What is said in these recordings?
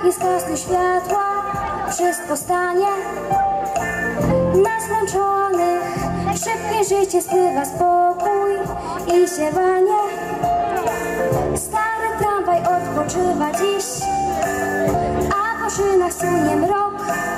nagle zgasną światła, wszystko stanie na zmęczonych. Szybkie życie spływa spokój i siewanie. Stary tramwaj odpoczywa dziś, a po szynach sunie mrok.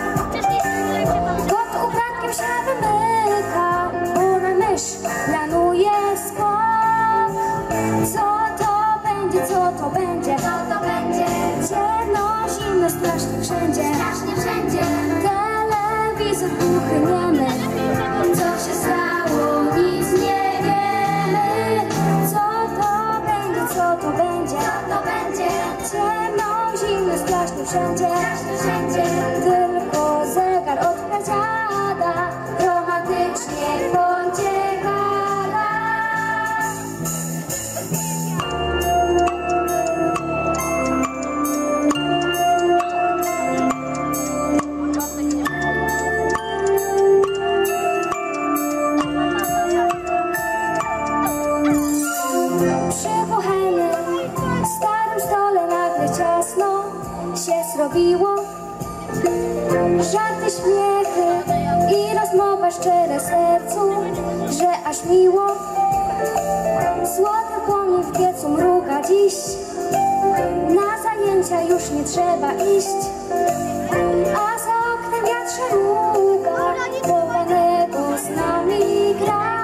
Kot ukradkiem się wymyka, burna mysz planuje skok. Co to będzie, co to będzie, co to będzie? Ciemno, zimno, strasznie wszędzie, strasznie wszędzie. Telewizor głuchy, niemy. Co się stało, nic nie wiemy. Co to będzie, co to będzie, co to będzie? Ciemno, zimno, strasznie wszędzie, strasznie wszędzie. Tylko zegar od pradziada romantycznie w kącie gada. Przy bohemnym starym stole nagle ciasno się zrobiło. Żarty, śmiechy i rozmowa szczere sercu, że aż miło. Złoty płomień w piecu mruga dziś, na zajęcia już nie trzeba iść. A za oknem wiatr szaruga, kochanego z nami gra.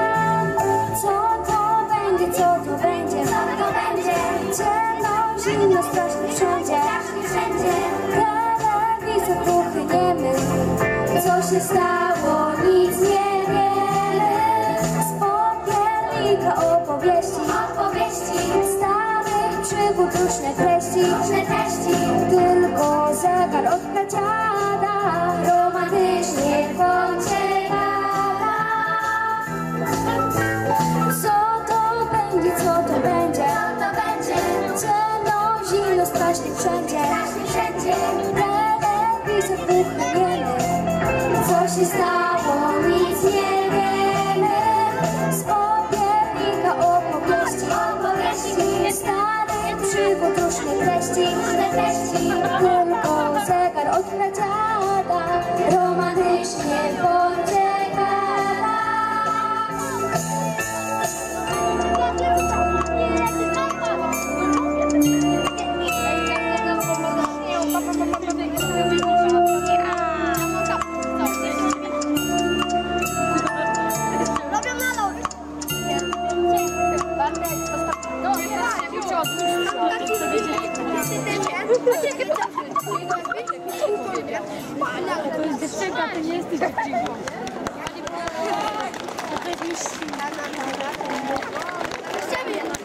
Co to będzie, co to będzie, co to będzie? Ciemno, zimno, strasznie wszędzie, strasznie wszędzie. Telewizor głuchy, niemy. Co się stało, nic nie wiemy. Z popiernika opowieści, starych przygód, różne treści. Tylko zegar od pradziada romantycznie w kącie gada. Co to będzie, co to będzie, co to będzie? Ciemno, zimno, strasznie wszędzie, strasznie wszędzie. Telewizor głuchy, niemy. Co się stało, nic nie wiemy. Z popiernika opowieści, starych przygód, różne treści. Tylko zegar od pradziada romantycznie w kącie gada. To jest dziewczynka, to nie jesteś dziewczynką. To jest już